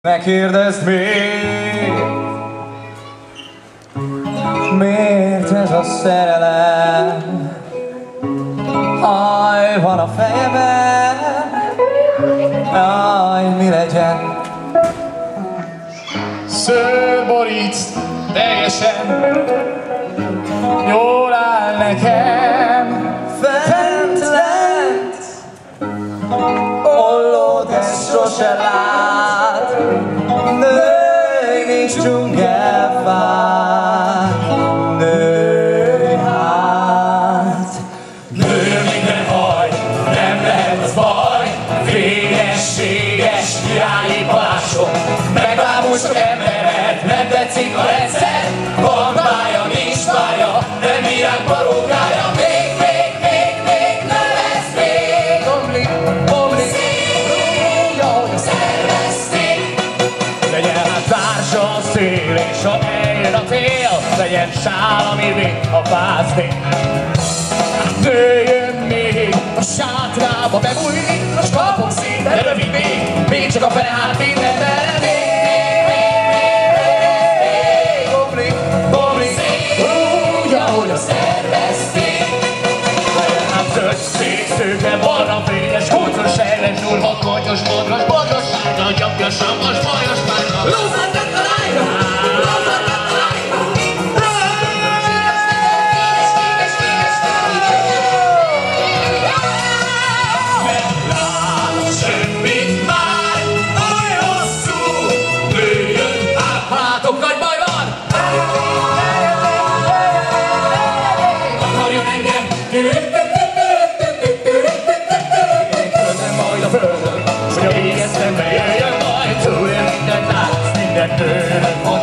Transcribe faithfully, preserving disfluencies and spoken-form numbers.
Ne kérdezd még, miért ez a szerelem haj van a fejemben, jaj, mi legyen? Szőrborít teljesen jól áll nekem, fent lent ollód ezt sose lát, nőj, nincs dzsungelfát, nőj hát. Nő minden haj, nem lehet az baj, fényességes királyi palások, megbámul sok emberet, nem tetszik a rendszer, van bája, nincs bája, nem virág parókája, még, még, még, még, ne lesz még. Bomlik, bomlik, rúgja, hogy a szervezték. Legyen hát társa a szél, és ha eljön a tél, legyen sál, ami véd a fázték. Nőjön még a sátrába, bebújni, a skapok szinte rövid még, még csak a fene hát minden bele még. Szőke, barna, fényes, kulcos, sejles, nyúlva, kontyos, bodros, bodros, sárga, gyapja, samas, bajos, márga. Lózat a lájra! Lózat a lájra! Nem lát semmit már, oly hosszú, lőjön át. Látok, nagy baj van! Akarjon engem, hogy a végeztemben jöjjön majd, túlja mindent látsz, mindent tőled.